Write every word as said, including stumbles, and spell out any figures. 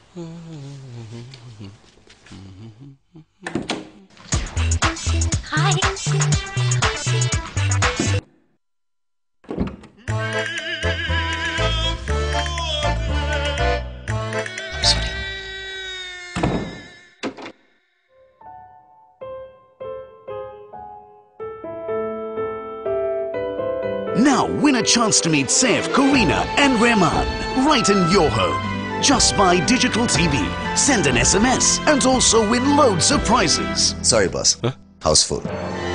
Now win a chance to meet Saif, Karina and Rehman right in your home. Just buy digital T V, send an S M S and also win loads of prizes. Sorry boss, Huh? house full.